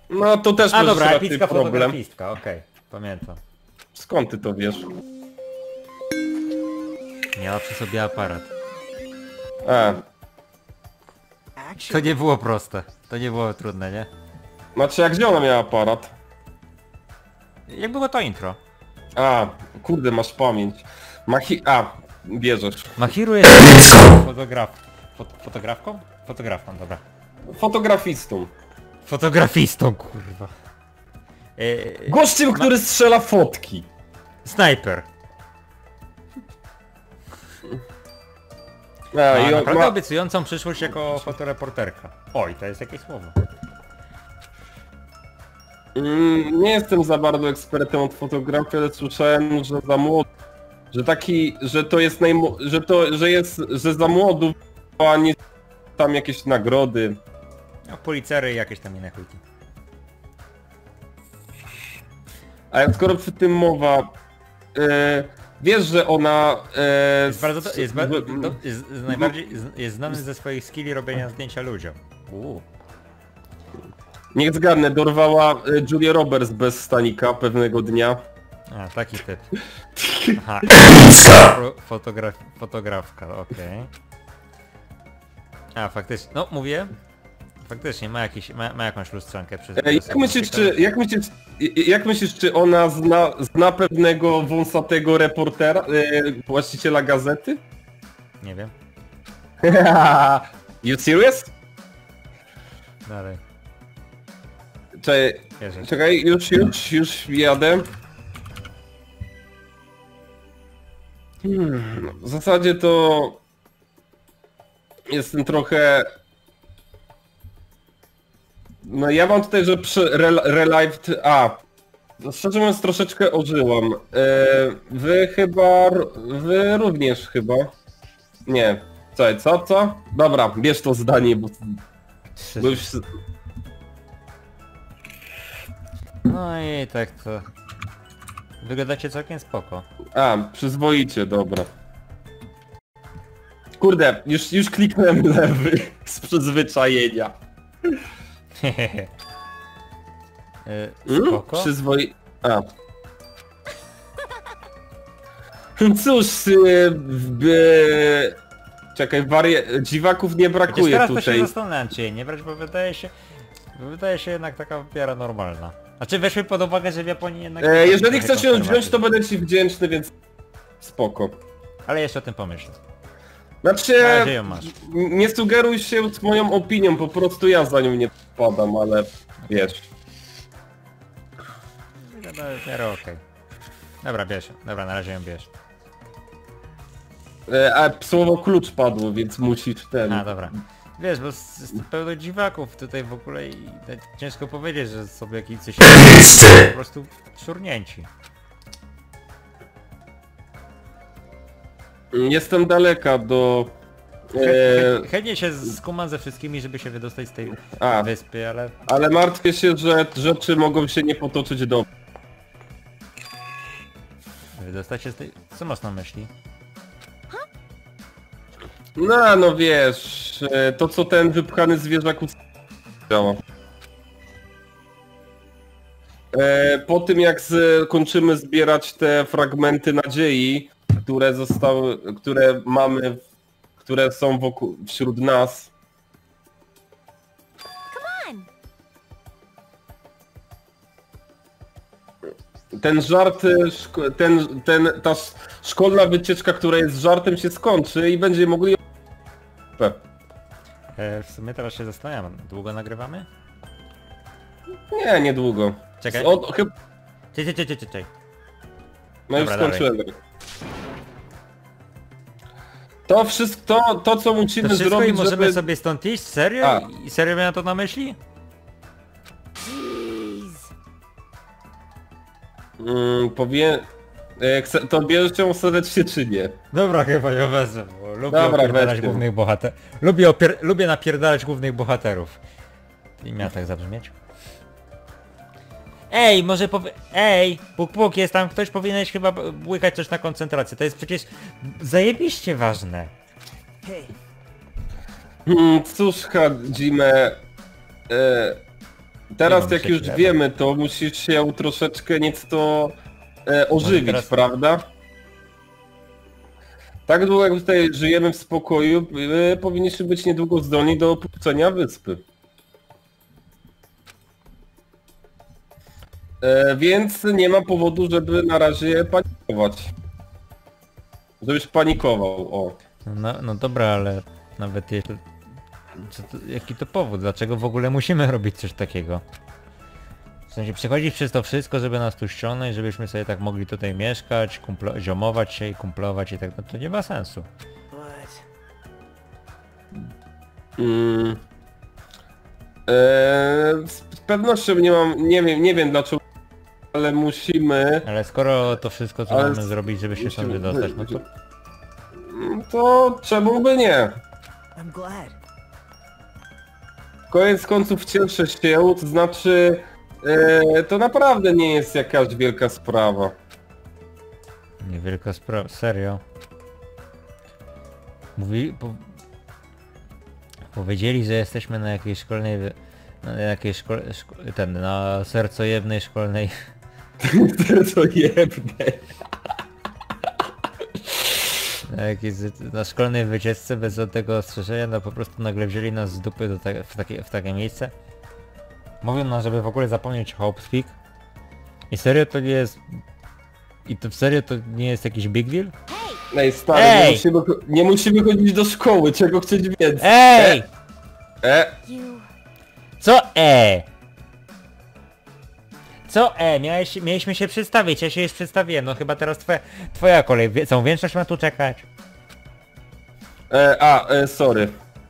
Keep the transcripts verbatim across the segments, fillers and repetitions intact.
No to też A możesz dobra, raczej epicka problem. fotografistka, okej, pamiętam. Skąd ty to wiesz? Miała przy sobie aparat. A, To nie było proste, to nie było trudne, nie? znaczy jak gdzie ona miała aparat? Jak było to intro? A, kurde, masz pamięć. Machi... A, bierzesz. Mahiru jest fotograf... Fot fotografką? Fotografką, dobra. Fotografistą. Fotografistą, kurwa. Yy, Gościem, ma- który strzela fotki. Snajper. A, Ma i on naprawdę ma... obiecującą przyszłość jako fotoreporterka. Oj, to jest jakieś słowo. Mm, nie jestem za bardzo ekspertem od fotografii, ale słyszałem, że za młody... Że taki, że to jest najmo... że to, że jest, że za młodu, a nie tam jakieś nagrody. No, policery i jakieś tam inne chujki. A jak skoro przy tym mowa, e, wiesz, że ona... E, Jest bardzo... Do, jest, ba w- do, jest, jest najbardziej... Jest, jest znany ze swoich skilli robienia zdjęcia ludziom. Uuu. Niech zgadnę, dorwała e, Julię Roberts bez stanika pewnego dnia. A, taki typ. Aha. Fo- Fotograf fotografka, okej. A, faktycznie, no mówię. Faktycznie ma, jakiś, ma, ma jakąś lustrzankę przez... E, jak, myślisz, czy, jak, myślisz, jak myślisz, czy ona zna, zna pewnego wąsatego reportera, e, właściciela gazety? Nie wiem. You serious? Dalej. Czekaj, Wierzę. czekaj, już, już, już jadę. Hmm, w zasadzie to... Jestem trochę... No ja mam tutaj, że przy rel Relived... A, no szczerze mówiąc troszeczkę ożyłam. E, wy chyba... Wy również chyba. Nie. Czekaj, co, co? Dobra, bierz to zdanie, bo... bo już... No i tak to... Wyglądacie całkiem spoko. A, przyzwoicie, dobra. Kurde, już, już kliknąłem lewy z przyzwyczajenia. Hehehe. Mm? Spoko? Przyzwoi... A. Cóż, y, by... Czekaj, warie... dziwaków nie Chociaż brakuje teraz to się tutaj. zastanawiam, czy jej nie brać, bo wydaje się... bo Wydaje się jednak taka w miarę normalna. Znaczy weźmy pod uwagę, że w Japonii jednak... E, jeżeli trochę chcesz ją wziąć, to konserwatyzm. będę ci wdzięczny, więc... Spoko. Ale jeszcze o tym pomyśl. Znaczy, Na razie ją masz. n- nie sugeruj się z moją opinią, po prostu ja za nią nie padam, ale wiesz. Wygląda w miarę okej. Dobra, bierz. Dobra, na razie ją bierz. E, a słowo klucz padło, więc musisz ten... A, dobra. Wiesz, bo jest pełno dziwaków tutaj w ogóle i tak ciężko powiedzieć, że sobie jakiś coś po prostu szurnięci. Jestem daleka do... Chę- E, chę- Chętnie się skumam ze wszystkimi, żeby się wydostać z tej a, wyspy, ale... ale martwię się, że rzeczy mogą się nie potoczyć dobrze. Wydostać się z tej... Co masz na myśli? No, no wiesz, e, to co ten wypchany zwierzak działa. E, po tym jak z, kończymy zbierać te fragmenty nadziei, które zostały, które mamy, które są wokół, wśród nas. Ten żart, e, szko- ten, ten, ta sz- szkolna wycieczka, która jest żartem, się skończy i będziemy mogli... E, w sumie teraz się zastanawiam, długo nagrywamy? Nie, niedługo. Czekaj. O, chyba... Czekaj, czekaj, czekaj, czekaj. No już Dobra, skończyłem. To wszystko, to, to co To musimy wszystko zrobić, i możemy żeby... sobie stąd iść? Serio? A. I serio miałem to na myśli? Mm, powie... e, chce- To bierzesz ją serdecznie czy nie? Dobra, chyba ją wezmę, bo lubię Dobra, opierdalać weź ją. głównych bohaterów. Lubię, opier... lubię napierdalać głównych bohaterów. I miała tak zabrzmieć? Ej, może powie... Ej, puk puk, jest tam ktoś, powinieneś chyba b- łykać coś na koncentrację. To jest przecież zajebiście ważne. Hmm, cóż, Hadzime... E, Teraz mam jak już chleba. wiemy to, musisz się troszeczkę nieco e, ożywić, teraz- prawda? Tak długo jak tutaj żyjemy w spokoju, e, powinniśmy być niedługo zdolni do opuszczenia wyspy. E, więc nie ma powodu, żeby na razie panikować. Żebyś panikował, o. No, no dobra, ale nawet jeśli... Co to, jaki to powód? Dlaczego w ogóle musimy robić coś takiego? W sensie przechodzić przez to wszystko, żeby nas tu ściągnąć, żebyśmy sobie tak mogli tutaj mieszkać, kumplo- ziomować się i kumplować i tak, no to nie ma sensu. Mm. E, z z pewnością nie mam, nie wiem, nie wiem dlaczego, ale musimy... Ale skoro to wszystko co Ale mamy zrobić, żeby się stąd musimy- wydostać, no to... To czemu by nie? I'm glad. Koniec końców cieszę się, to znaczy e, to naprawdę nie jest jakaś wielka sprawa. Niewielka sprawa, serio. Mówi... Po... Powiedzieli, że jesteśmy na jakiejś szkolnej... wy- Na jakiejś szkole... Szko... ten... na sercojewnej szkolnej... To jebne. Na, jakiejś, na szkolnej wycieczce bez żadnego ostrzeżenia, no po prostu nagle wzięli nas z dupy do te, w, takie, w takie miejsce. Mówią nam, żeby w ogóle zapomnieć Hope Speak. I serio to nie jest... I to serio to nie jest jakiś big deal? Ej stary, Ej! Nie, musimy, nie musimy chodzić do szkoły, czego chcieć więcej. Ej! E, You. Co e? Co e? Miałeś, mieliśmy się przedstawić, ja się już przedstawiłem, no chyba teraz twoja, twoja kolej. Wie- Całą większość ma tu czekać. e, a, e, sorry.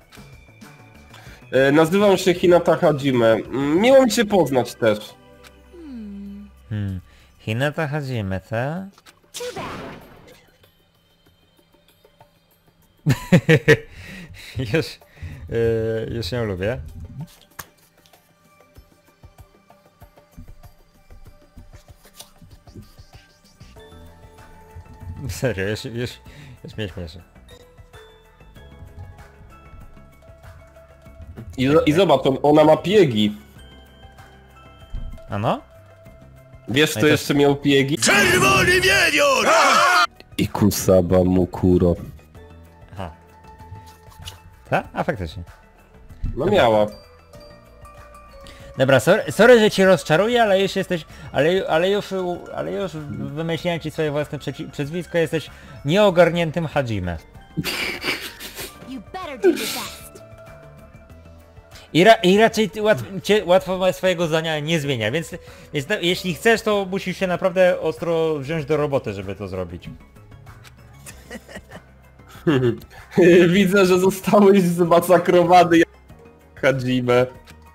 E, nazywam się Hinata Hajime. Mm, Miło mi się poznać też. Hmm. Hinata Hajime, co? Too bad. już, yy, już ją lubię. Serio, już, już, już mnie śmieszy. I, i zobacz, on, ona ma piegi. A no? Wiesz, No kto i to- jeszcze miał piegi? Czerwony wiedzior! I Kusaba Mukuro. Aha. Ta? A faktycznie. No miała. Dobra, sorry, sorry, że cię rozczaruję, ale już jesteś, ale, ale już, ale już wymyśliłem ci swoje własne przeci- przezwisko, jesteś nieogarniętym Hajime. You better do your best. I, ra, i raczej ty łat, cię, łatwo swojego zdania nie zmienia, więc, więc to, jeśli chcesz, to musisz się naprawdę ostro wziąć do roboty, żeby to zrobić. Widzę, że zostałeś zmasakrowany jak Hajime.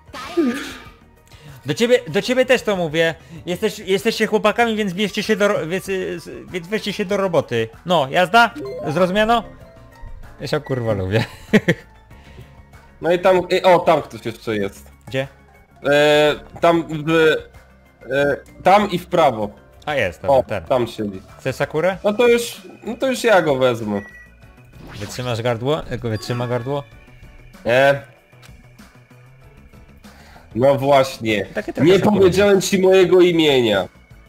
Do ciebie, do ciebie też to mówię. Jesteś, jesteście chłopakami, więc bierzcie się do, ro- więc, y, więc weźcie się do roboty. No, jazda? Zrozumiano? Ja się kurwa lubię. No i tam, i- o tam ktoś jeszcze jest. Gdzie? E, tam w... E, tam i w prawo. A jest, O, dobra, ten. tam siedzi. Chcesz Sakurę? No to już, no to już ja go wezmę. Wytrzymasz gardło? Jako wytrzyma gardło? E? No właśnie. Takie trochę Nie Sakura. powiedziałem ci mojego imienia.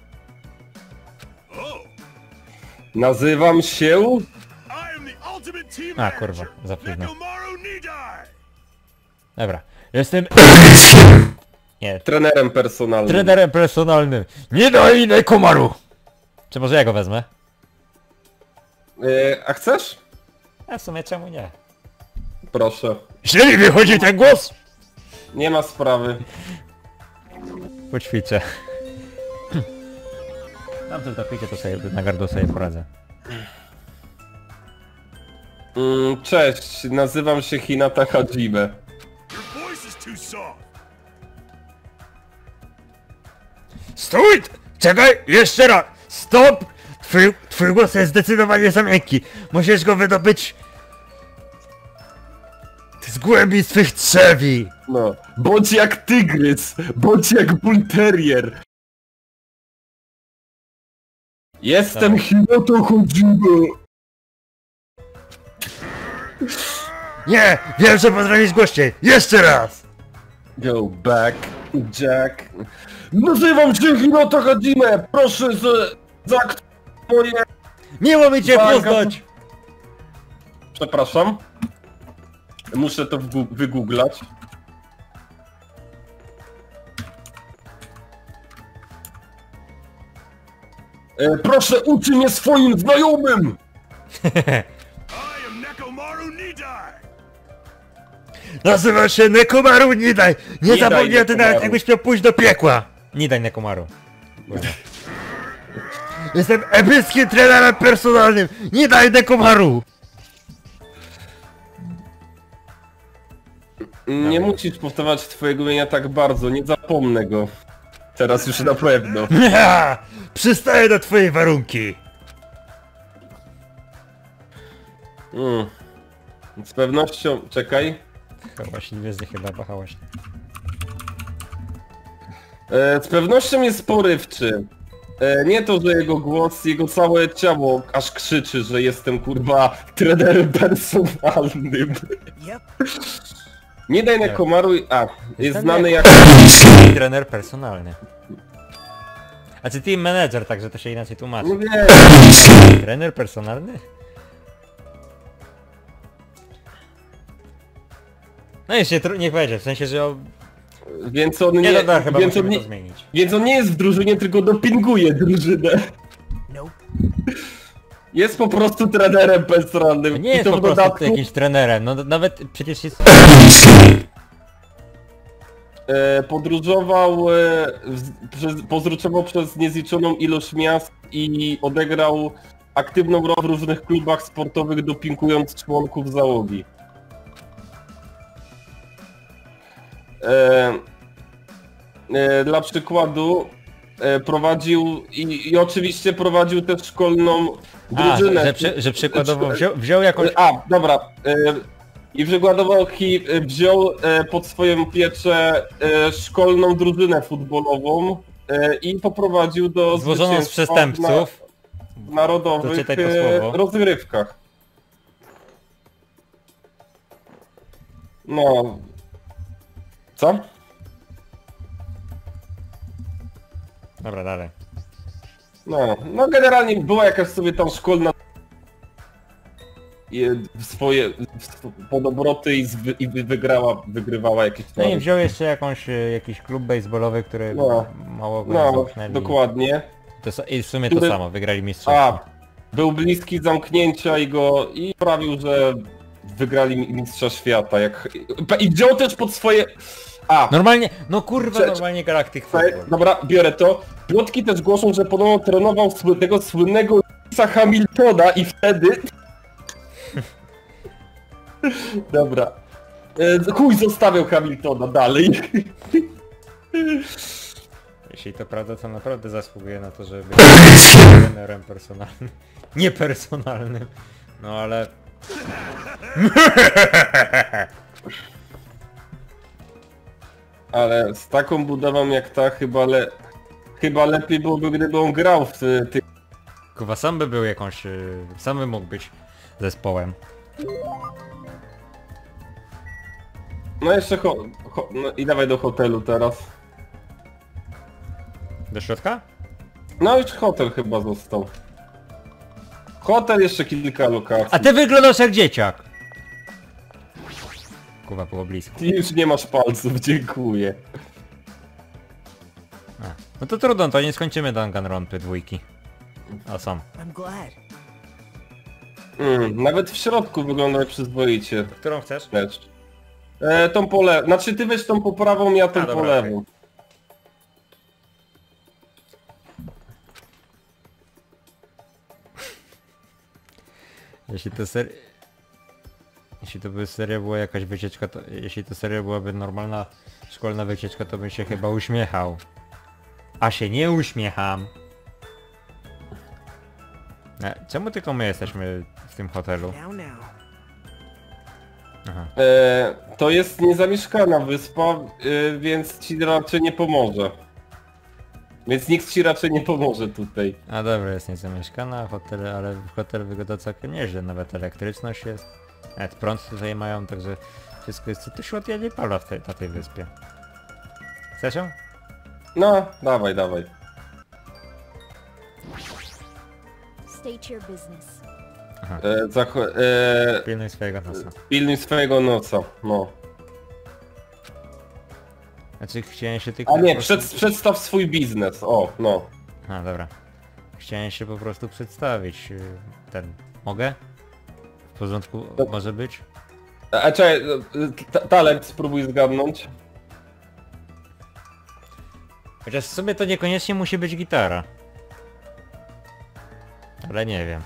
Nazywam się... I am the ultimate team A, kurwa, manager, za późno. Nekomaru Nidai! Dobra. Jestem... Nie, trenerem personalnym. trenerem personalnym. Nie daj Nekomaru! Czy może ja go wezmę? E, a chcesz? A w sumie czemu nie? Proszę. Źle mi wychodzi ten głos! Nie ma sprawy. Poćwiczę. Mam to picie, to sobie na gardło sobie poradzę. Mm, cześć, nazywam się Hinata Hajime. Your voice is too soft. Stój! Czekaj! Jeszcze raz! Stop! Twój, twój głos jest zdecydowanie za miękki. Musisz go wydobyć... z głębi swych trzewi! No. Bądź jak tygrys, bądź jak bull terrier. Jestem Tak. Hinata Hajime. Nie! Wiem, że potrafisz głośniej! Jeszcze raz! Go back. Jack. Nazywam się Hinata Hajime. Proszę z... za moje... Miło mi cię Uwaga. poznać! Przepraszam. Muszę to wgu- wygooglać. E, proszę uczy mnie swoim znajomym! I am Nekomaru Nidai. Nazywa się Nekomaru Nidai! Nie Nidai zapomnij o tym, nawet Nekomaru. jakbyś miał pójść do piekła! Nidai Nekomaru. Kurwa. Jestem epickim trenerem personalnym! Nidai Nekomaru! Nie musisz powtarzać twojego imienia tak bardzo, nie zapomnę go. Teraz już na pewno. Ha! Przystaję do twojej warunki! Mm. Z pewnością... czekaj. Hałaśliwie chyba, bo hałaśliwie. E, z pewnością jest porywczy. E, nie to, że jego głos, jego całe ciało aż krzyczy, że jestem kurwa trenerem personalnym. Yep. Nie daj Nekomaru... A, jest Jestem znany jako- jako... Trener personalny. A czy team manager, także to się inaczej tłumaczy. No wiem. Trener personalny? No jeszcze tru- niech będzie, w sensie, że... O... Więc on Nie, nie... no tak, chyba więc, on musimy nie to zmienić. więc on nie jest w drużynie, tylko dopinguje drużynę. Nope. Jest po prostu trenerem personalnym. To nie I jest to po w prostu dodatku jakimś trenerem, no nawet przecież jest... e, podróżował, e, w, przez, podróżował przez niezliczoną ilość miast i odegrał aktywną rolę w różnych klubach sportowych, dopingując członków załogi. E, e, dla przykładu e, prowadził i, i oczywiście prowadził też szkolną A, drużynę. że, że, przy, że przykładowo wziął, wziął jakąś... A, dobra. E, I przykładowo hi, e, wziął e, pod swoją pieczę e, szkolną drużynę futbolową e, i poprowadził do Złożoną z zwycięstwa przestępców. na narodowych Doczytaj to e, słowo. rozgrywkach. No. Co? Dobra, dalej. No, no generalnie była jakaś sobie tam szkolna i w swoje w sw- podobroty i, zwy, i wy- wygrała, wygrywała jakieś No i tam. wziął jeszcze jakąś, e, jakiś klub baseballowy, który No. mało go No, zamknęli. dokładnie. To, sa- I w sumie Który- to samo, wygrali mistrzostwo. A, był bliski zamknięcia i go i sprawił, że wygrali mi- mistrza świata. Jak... I wziął też pod swoje... A, Normalnie, no kurwa, Cze- normalnie Galactic Słuchaj, Football. dobra, biorę to. Plotki też głoszą, że podobno trenował słynnego, słynnego Lewisa Hamiltona i wtedy... Dobra. E, chuj, zostawiał Hamiltona dalej. Jeśli to prawda, to naprawdę zasługuje na to, żeby być trenerem personalnym. Niepersonalnym. No ale... Ale z taką budową jak ta chyba le... Chyba lepiej byłoby, gdyby on grał w ty- tych... Kurwa, sam by był jakąś... y, Sam by mógł być zespołem. No jeszcze ho... ho... No i dawaj do hotelu teraz. Do środka? No już hotel chyba został. Hotel, jeszcze kilka lokacji. A ty wyglądasz jak dzieciak! Kurwa, było blisko. Ty już nie masz palców, dziękuję. A. No to trudno, to nie skończymy Danganronpy dwójki. A sam. I'm glad. Mm, nawet w środku wygląda przyzwoicie. Którą chcesz? Lecz. E, tą po lewą. Znaczy ty weź tą po prawą, ja tą A, po dobra, lewą. Jeśli to ser... Jeśli to by seria była jakaś wycieczka, to... Jeśli to seria byłaby normalna szkolna wycieczka, to bym się chyba uśmiechał. A się nie uśmiecham. E, czemu tylko my jesteśmy w tym hotelu? Now, now. Aha. E, to jest niezamieszkana wyspa, e, więc ci raczej nie pomoże. Więc nikt ci raczej nie pomoże tutaj. A dobra, jest niezamieszkana, hotel, ale hotel wygląda całkiem nieźle, nawet elektryczność jest. Nawet prąd tutaj mają, także wszystko jest... To światła nie pala w tej, na tej wyspie. Chcesz ją? No, dawaj, dawaj. State your business. E, zacho- e, Pilnuj swojego nosa. pilnuj swojego noca, no. Znaczy chciałem się tylko... A nie, po prostu- przed, przedstaw swój biznes, o, no. A, dobra. Chciałem się po prostu przedstawić. y, Ten... Mogę? W porządku To- może być? A, a czekaj, ta- talent spróbuj zgadnąć. Chociaż w sumie to niekoniecznie musi być gitara. Ale nie wiem.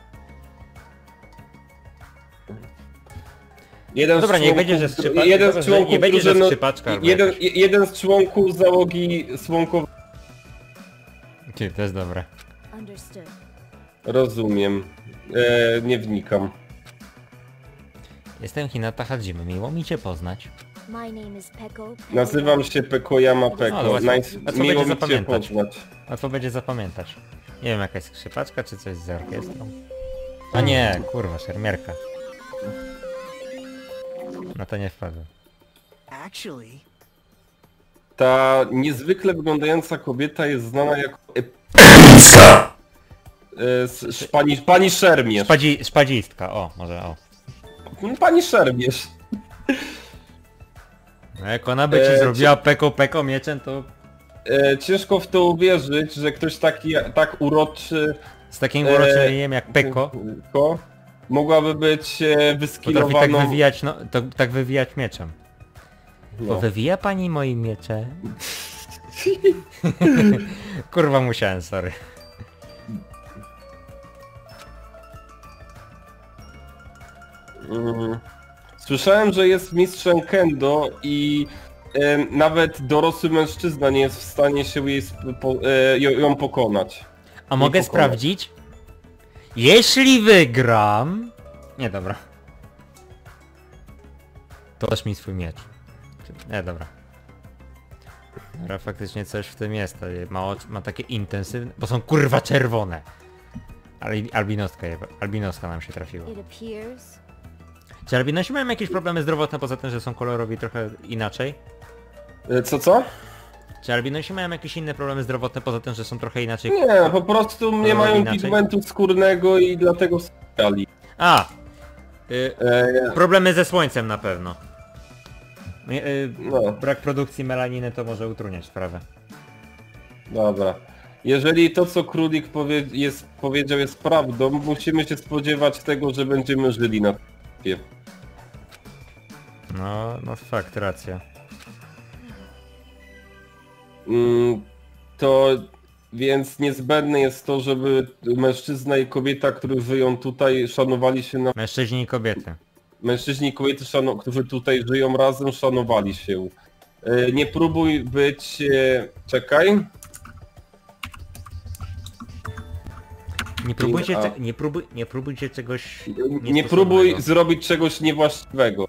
Jeden No dobra, z niech członków, będzie, że skrzypa- jeden dobra, z że członków nie będzie, że drużyny- skrzypaczka albo jeden, jakaś. jeden z członków załogi słonkowej. Ty, to jest dobre. Understood. Rozumiem. E, nie wnikam. Jestem Hinata Hajime, miło mi cię poznać. My name is Peko. Nazywam się Pekoyama No, Peko. łatwo- Nice, łatwo miło będzie mi cię zapamiętać. poznać. Łatwo będzie zapamiętać. Nie wiem, jakaś skrzypaczka czy coś z orkiestrą. A nie, kurwa, szermierka. No to nie wpadłem. Actually, Ta niezwykle wyglądająca kobieta jest znana jako... Epicka! Pani, pani Szermierz. Szpadzi, szpadzistka, o, może o. Pani Szermierz. No jak ona by ci E, zrobiła peko peko mieczem, to E, ciężko w to uwierzyć, że ktoś taki, tak uroczy... z takim E, uroczym imieniem jak Peko Ko, mogłaby być e, potrafi tak wyskilowaną... wywijać, no, to, tak wywijać mieczem. Bo No. wywija pani moim mieczem? Kurwa musiałem, sorry. Mm. Słyszałem, że jest mistrzem kendo i e, nawet dorosły mężczyzna nie jest w stanie się jej sp- po, e, ją, ją pokonać. A mogę pokonać. sprawdzić? Jeśli wygram... Nie, dobra. To dasz mi swój miecz. Nie, dobra. Dobra, faktycznie coś w tym jest. to Ma, oczy- ma takie intensywne... Bo są kurwa czerwone. Ale albinostka, je- albinoska nam się trafiła. It appears Czy albinosi mają jakieś problemy zdrowotne poza tym, że są kolorowi trochę inaczej? E, co, co? Czy albinosi mają jakieś inne problemy zdrowotne poza tym, że są trochę inaczej? Nie, po prostu nie mają inaczej? pigmentu skórnego i dlatego skali. A! Y, E, problemy ze słońcem na pewno. Y, y, no, brak produkcji melaniny to może utrudniać sprawę. dobra. Jeżeli to, co Królik powie, jest, powiedział, jest prawdą, musimy się spodziewać tego, że będziemy żyli na t***ie. No, no fakt, racja. Mm, to więc niezbędne jest to, żeby mężczyzna i kobieta, którzy żyją tutaj, szanowali się na... Mężczyźni i kobiety. Mężczyźni i kobiety, szano... którzy tutaj żyją razem, szanowali się. E, Nie próbuj być... e, Czekaj. Nie próbujcie, A. cze- nie, próbuj, nie próbujcie czegoś Nie próbuj niestosownego. zrobić czegoś niewłaściwego.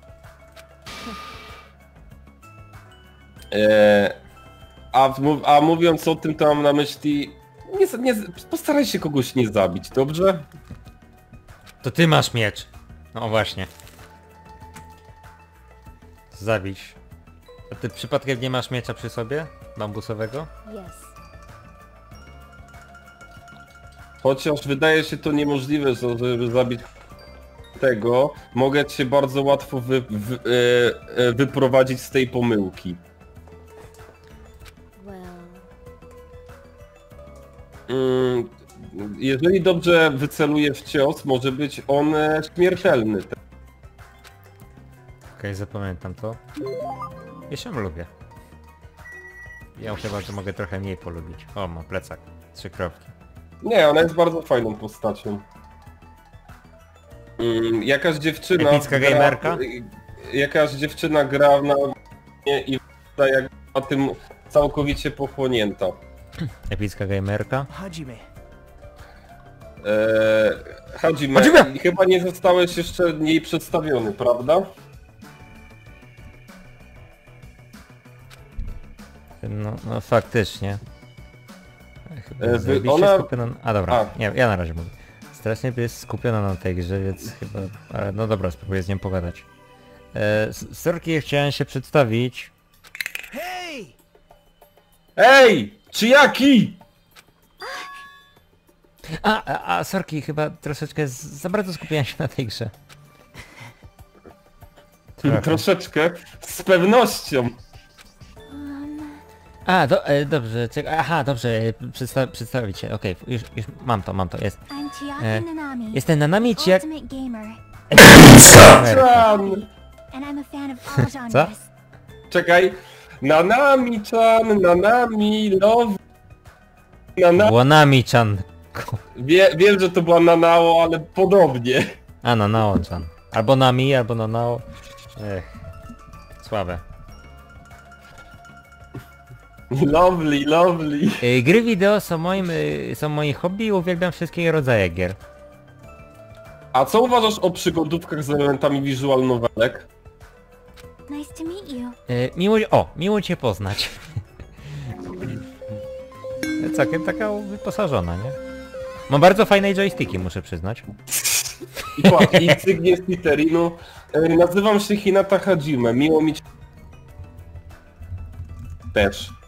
E, a, w- a mówiąc o tym, to mam na myśli... Nie, z- nie, z- postaraj się kogoś nie zabić, dobrze? To ty masz miecz. No właśnie. Zabić. A ty przypadkiem nie masz miecza przy sobie? Bambusowego? yes. Chociaż wydaje się to niemożliwe, że- żeby zabić tego, mogę cię bardzo łatwo wy, wy, e, e, wyprowadzić z tej pomyłki. Well, Mm, jeżeli dobrze wyceluję w cios, może być on e, śmiertelny. Okej, zapamiętam to. Ja się lubię. Ja chyba, że mogę trochę mniej polubić. O, mam plecak. Trzy kropki. Nie, ona jest bardzo fajną postacią. Mm, jakaś dziewczyna... Epicka gra- gamerka? Jakaś dziewczyna gra na mnie i wygląda jak na tym całkowicie pochłonięta. Epicka gamerka. Hajime. Eee, Hajime, Hajime! chyba nie zostałeś jeszcze jej przedstawiony, prawda? No, no faktycznie. Chyba E, wy- zajebiście ona- skupiona... A dobra, A. nie, ja na razie mówię. Strasznie jest skupiona na tej grze, więc chyba... Ale no dobra, spróbuję z nią pogadać. E, z- Sorki, chciałem się przedstawić. Hey! Ej! Czy jaki? A, a, a sorki, chyba troszeczkę z, za bardzo skupiałem się na tej grze. Trochę. Troszeczkę. Z pewnością. A, do, e, dobrze, czekaj, aha, dobrze, e, przedsta przedstawić się, okej, już, już mam to, mam to, jest. I'm Chiaki E, Nanami, Jestem Nanami czy jak... ultimate gamer, Chan! and I'm a fan of all Co? genres. Czekaj. Nanami-chan, Nanami, love... Nana... Łonami-chan. Wie, wiem, że to była Nanao, ale podobnie. A, Nanao-chan. Albo Nami, albo Nanao. Ech, słabe. Lovely, lovely. E, gry wideo są moim, e, są moim hobby i uwielbiam wszystkie rodzaje gier. A co uważasz o przygodówkach z elementami visual novelek? Nice to meet you. E, miło, o, miło cię poznać. Całkiem taka wyposażona, nie? Mam bardzo fajne joysticki, muszę przyznać. I patrz, i cygnie z Twitterinu. E, Nazywam się Hinata Hajime, miło mi cię... Też.